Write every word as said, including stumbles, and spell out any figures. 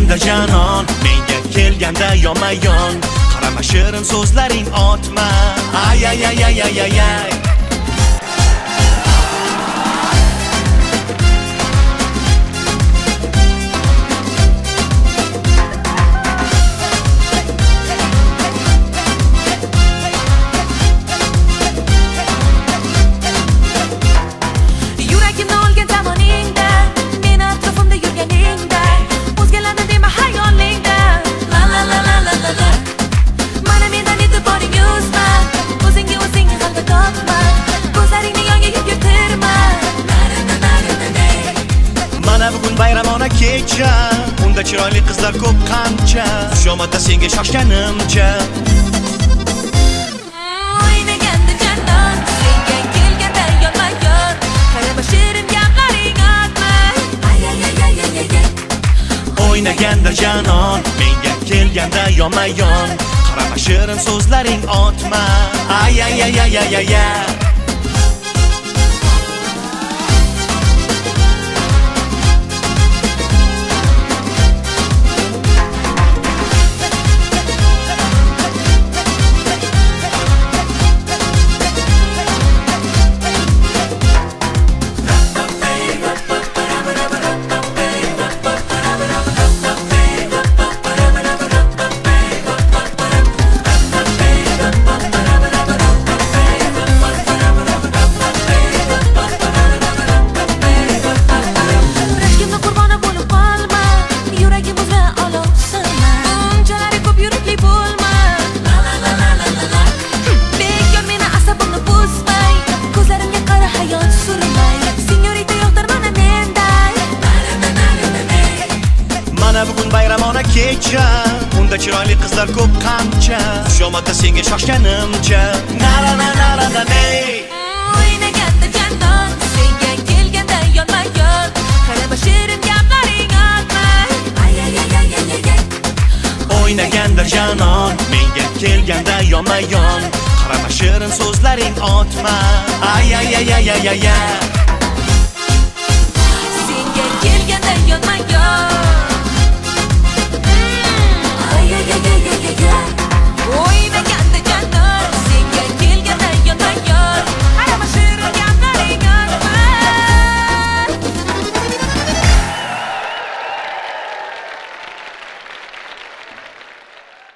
O'ynaganda janon, menga kelganda yonma-yon. Qarama shirin so'zlaring otma. Ay ay ay ay ay ay ay. Bayramona kecha, unda chiroyli qizlar ko'p qancha. Xushomadda senga shoshganimcha. O'ynaganda janon, senga kelganda yonma-yon. Qarama shirin gaplaring otma. Ay ay ay ay ay ay. O'ynaganda janon, menga kelganda yonma-yon. Qarama shirin so'zlaring otma. Ay ay ay ay ay ay ay. Bugun bayramona kecha, unda chiroyli qizlar ko'p qancha. Xushomadda senga shoshganimcha. Nara nara nara ney. O'ynaganda janon, senga kelganda yonma-yon. Qarama shirin gaplaring otma. Ay ay ay ay ay ay. O'ynaganda janon, menga kelganda yonma-yon. Qarama shirin so'zlaring otma. Ay ay ay ay ay ay. Senga kelganda yonma-yon.